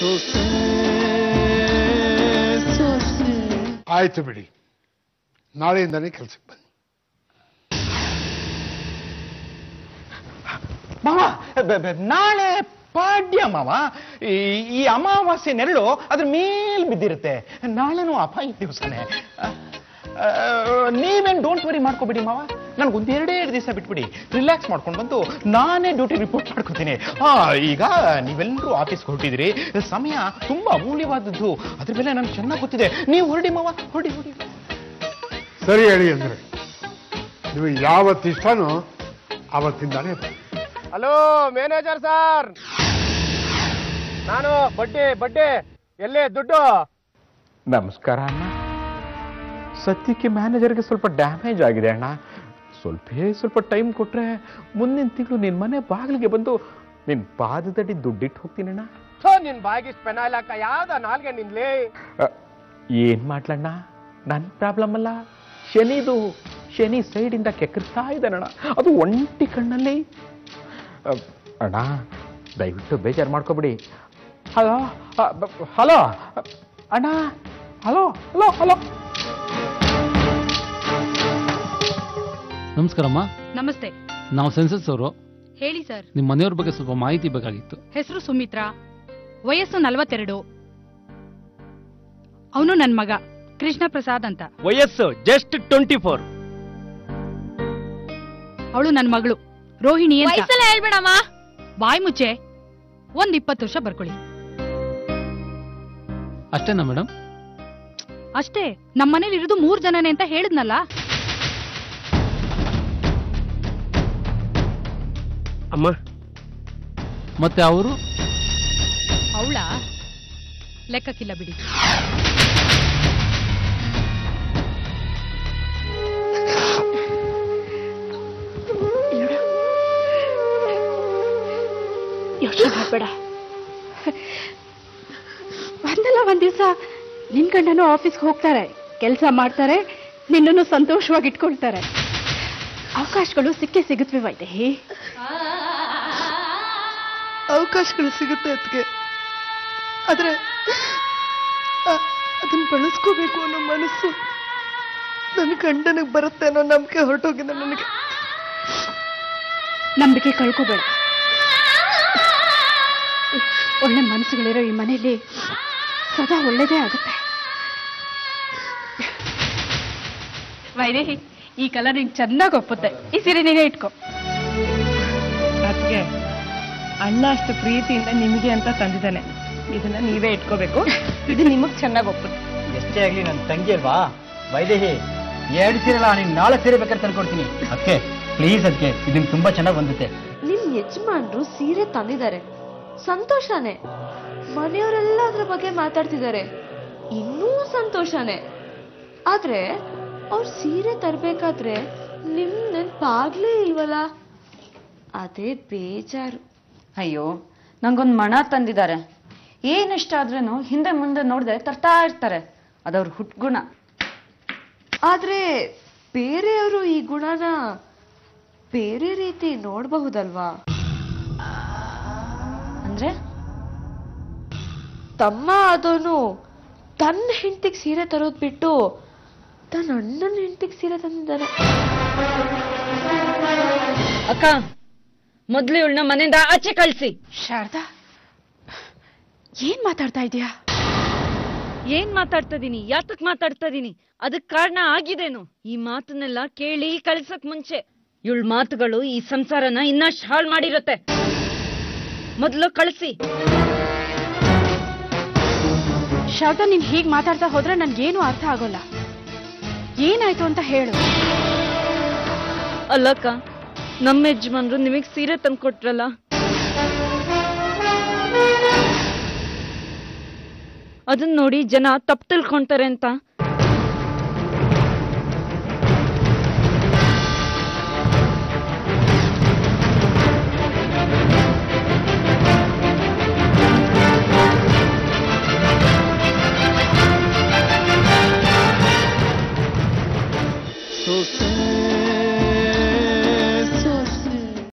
ಆಯ್ತು ಬಿಡಿ, ನಾಳೆಯಿಂದಾನೇ ಕೆಲಸಕ್ಕೆ ಬನ್ನಿ. ಮಾವ, ನಾಳೆ ಪಾಡ್ಯ ಮಾವ. ಈ ಅಮಾವಾಸ್ಯೆ ನೆರಳು ಅದ್ರ ಮೇಲ್ ಬಿದ್ದಿರುತ್ತೆ. ನಾಳೆನೂ ಅಪಾಯ ದಿವಸನೇ. ನೀವೇನು ಡೋಂಟ್ ವರಿ ಮಾಡ್ಕೋಬಿಡಿ ಮಾವ. ನನಗೊಂದೆರಡೇ ದಿವಸ ಬಿಟ್ಬಿಡಿ, ರಿಲ್ಯಾಕ್ಸ್ ಮಾಡ್ಕೊಂಡು ಬಂದು ನಾನೇ ಡ್ಯೂಟಿ ರಿಪೋರ್ಟ್ ಮಾಡ್ಕೊತೀನಿ. ಈಗ ನೀವೆಲ್ಲರೂ ಆಫೀಸ್ಗೆ ಹೊರಟಿದ್ರಿ, ಸಮಯ ತುಂಬಾ ಅಮೂಲ್ಯವಾದದ್ದು. ಅದ್ರ ಮೇಲೆ ನನಗೆ ಚೆನ್ನಾಗಿ ಗೊತ್ತಿದೆ. ನೀವು ಹೊರಡಿ ಮಾವ, ಹೊರಡಿ. ಸರಿ ಹೇಳಿ ಅಂದ್ರೆ ನಿಮಗೆ ಯಾವತ್ತಿಷ್ಟನೋ ಆವತ್ತಿಂದಾನೇ. ಹಲೋ ಮ್ಯಾನೇಜರ್ ಸರ್, ನಾನು ಬಡ್ಡಿ ಎಲ್ಲೇ ದುಡ್ಡು? ನಮಸ್ಕಾರ ಅಣ್ಣ. ಸದ್ಯಕ್ಕೆ ಮ್ಯಾನೇಜರ್ಗೆ ಸ್ವಲ್ಪ ಡ್ಯಾಮೇಜ್ ಆಗಿದೆ ಅಣ್ಣ. ಸ್ವಲ್ಪ ಟೈಮ್ ಕೊಟ್ರೆ ಮುಂದಿನ ತಿಂಗಳು ನಿನ್ ಮನೆ ಬಾಗಿಲಿಗೆ ಬಂದು ನಿನ್ ಪಾದದಡಿ ದುಡ್ಡಿಟ್ಟು ಹೋಗ್ತೀನಿ ಅಣ್ಣ. ನಿನ್ ಬಾಯಿಗೆ ಪೆನಾಲ್ ಹಾಕ ಯಾವ್ದ ನಾಲ್ಗೆ ನಿನ್ಲಿ? ಏನ್ ಮಾಡ್ಲಣ್ಣ, ನನ್ ಪ್ರಾಬ್ಲಮ್ ಅಲ್ಲ, ಶನಿ ಸೈಡಿಂದ ಕೆಕ್ಕರ್ತಾ ಇದ್ದಾನಣ್ಣ. ಅದು ಒಂಟಿ ಕಣ್ಣಲ್ಲಿ. ಅಣ್ಣ ದಯವಿಟ್ಟು ಬೇಜಾರು ಮಾಡ್ಕೋಬಿಡಿ. ಹಲೋ ಹಲೋ ಅಣ್ಣ, ಹಲೋ ಹಲೋ ಹಲೋ. ನಮಸ್ಕಾರಮ್ಮ. ನಮಸ್ತೆ. ನಾವು ಸೆನ್ಸಸ್ ಅವರು. ಹೇಳಿ ಸರ್. ನಿಮ್ಮ ಮನೆಯವ್ರ ಬಗ್ಗೆ ಸ್ವಲ್ಪ ಮಾಹಿತಿ ಬೇಕಾಗಿತ್ತು. ಹೆಸರು ಸುಮಿತ್ರಾ, ವಯಸ್ಸು 42. ಅವನು ನನ್ನ ಮಗ ಕೃಷ್ಣ ಪ್ರಸಾದ್ ಅಂತ. ವಯಸ್ಸು ಜಸ್ಟ್ 24. ಅವಳು ನನ್ನ ಮಗಳು ರೋಹಿಣಿ ಅಂತ. ವಯಸ್ಸೆಲ್ಲ ಹೇಳ್ಬೇಡಮ್ಮ. ಬಾಯ್ ಮುಚ್ಚೆ. 20 ವರ್ಷ ಬರ್ಕೊಳ್ಳಿ. ಅಷ್ಟೇನಾ ಮೇಡಮ್? ಅಷ್ಟೇ. ನಮ್ಮನೇಲಿ ಇರೋದು 3 ಜನನೇ ಅಂತ ಹೇಳಿದ್ನಲ್ಲ. ಅಮ್ಮ ಮತ್ತೆ ಅವರು? ಅವಳ ಲೆಕ್ಕಕ್ಕಿಲ್ಲ ಬಿಡಿ. ಯೋಚನೆ ಮಾಡಬೇಡ. ಒಂದ್ ದಿವಸ ನಿನ್ ಗಂಡನು ಆಫೀಸ್ಗೆ ಹೋಗ್ತಾರೆ, ಕೆಲಸ ಮಾಡ್ತಾರೆ, ನಿನ್ನನ್ನು ಸಂತೋಷವಾಗಿ ಇಟ್ಕೊಳ್ತಾರೆ. ಅವಕಾಶಗಳು ಸಿಗುತ್ತವೆ ವೈದೇಹಿ. ಅವಕಾಶಗಳು ಸಿಗುತ್ತೆ ಅದಕ್ಕೆ, ಆದ್ರೆ ಅದನ್ನ ಬಳಸ್ಕೋಬೇಕು ಅನ್ನೋ ಮನಸ್ಸು ನನ್ನ ಗಂಡನಿಗೆ ಬರುತ್ತೆ ಅನ್ನೋ ನಂಬಿಕೆ ಹೊರಟೋಗಿದೆ ನನಗೆ. ನಂಬಿಕೆ ಕಳ್ಕೋಬೇಡ. ಒಳ್ಳೆ ಮನಸ್ಸುಗಳಿರೋ ಈ ಮನೆಯಲ್ಲಿ ಸದಾ ಒಳ್ಳೇದೇ ಆಗುತ್ತೆ. ವೈದೇಹಿ, ಈ ಕಲರ್ ನಿಂಗೆ ಚೆನ್ನಾಗಿ ಒಪ್ಪುತ್ತೆ. ಈ ಸೀರೆ ನೀನೇ ಇಟ್ಕೋ. ಅದಕ್ಕೆ ಅಣ್ಣ ಅಷ್ಟು ಪ್ರೀತಿಯಿಂದ ನಿಮಗೆ ಅಂತ ತಂದಿದ್ದಾನೆ, ಇದನ್ನ ನೀವೇ ಇಟ್ಕೋಬೇಕು. ಇದು ನಿಮಗ್ ಚೆನ್ನಾಗಿ ಒಪ್ಪುತ್ತೆ. ಎಷ್ಟೇ ಆಗ್ಲಿ ನನ್ನ ತಂಗಿ ಅಲ್ವಾ ವೈದೇಹಿ, 2 ಸೀರೆಲ್ಲ ನೀನು 4 ಸೀರೆ ಬೇಕಾದ್ರೆ ತಂದ್ಕೊಡ್ತೀನಿ. ಅದಕ್ಕೆ ಪ್ಲೀಸ್, ಅದಕ್ಕೆ ಇದನ್ನ ತುಂಬಾ ಚೆನ್ನಾಗಿ ಬಂದುತ್ತೆ. ನಿಮ್ ಯಜಮಾನ್ರು ಸೀರೆ ತಂದಿದ್ದಾರೆ, ಸಂತೋಷನೇ. ಮನೆಯವರೆಲ್ಲ ಅದ್ರ ಬಗ್ಗೆ ಮಾತಾಡ್ತಿದ್ದಾರೆ, ಇನ್ನೂ ಸಂತೋಷನೇ. ಆದ್ರೆ ಅವ್ರು ಸೀರೆ ತರ್ಬೇಕಾದ್ರೆ ನಿಮ್ ನೆನ್ಪಾಗ್ಲೇ ಇಲ್ವಲ್ಲ, ಅದೇ ಬೇಜಾರು. ಅಯ್ಯೋ, ನಂಗೊಂದು ಮಣ ತಂದಿದ್ದಾರೆ. ಏನಿಷ್ಟ ಆದ್ರೂ ಹಿಂದೆ ಮುಂದೆ ನೋಡ್ದೆ ತರ್ತಾ ಇರ್ತಾರೆ. ಅದವ್ರ ಹುಟ್ಗುಣ. ಆದ್ರೆ ಬೇರೆಯವರು ಈ ಗುಣನ ಬೇರೆ ರೀತಿ ನೋಡಬಹುದಲ್ವಾ? ಅಂದ್ರೆ ತಮ್ಮ ಆದವನು ತನ್ನ ಹೆಂಡತಿಗೆ ಸೀರೆ ತರೋದ್ ಬಿಟ್ಟು ತನ್ನ ಅಣ್ಣನ ಹೆಂಡತಿಗೆ ಸೀರೆ ತಂದಿದ್ದಾನೆ. ಅಕ್ಕ, ಮೊದ್ಲು ಇವಳನ್ನ ಮನೆಯಿಂದ ಆಚೆ ಕಳ್ಸಿ. ಶಾರದಾ, ಏನ್ ಮಾತಾಡ್ತಾ ಇದೀಯಾ? ಏನ್ ಮಾತಾಡ್ತಾ ಇದೀನಿ? ಯಾತಕ್ ಮಾತಾಡ್ತಾ ಇದೀನಿ? ಅದಕ್ ಕಾರಣ ಆಗಿದೇನು? ಈ ಮಾತನ್ನೆಲ್ಲ ಕೇಳಿ ಕಳ್ಸಕ್ ಮುಂಚೆ ಇವಳ ಮಾತುಗಳು ಈ ಸಂಸಾರನ ಇನ್ನಷ್ಟು ಹಾಳು ಮಾಡಿರತ್ತೆ. ಮೊದ್ಲು ಕಳಿಸಿ. ಶಾರದಾ, ನೀನ್ ಹೀಗ್ ಮಾತಾಡ್ತಾ ಹೋದ್ರೆ ನನ್ಗೇನು ಅರ್ಥ ಆಗೋಲ್ಲ. ಏನಾಯ್ತು ಅಂತ ಹೇಳು. ಅಲ್ಲಕ್ಕ, ನಮ್ಮ ಯಜಮಾನ್ರು ನಿಮಗ್ ಸೀರೆ ತಂದ್ಕೊಟ್ರಲ್ಲ, ಅದನ್ನ ನೋಡಿ ಜನ ತಪ್ಪು ತಿಳ್ಕೊಂತಾರೆ ಅಂತ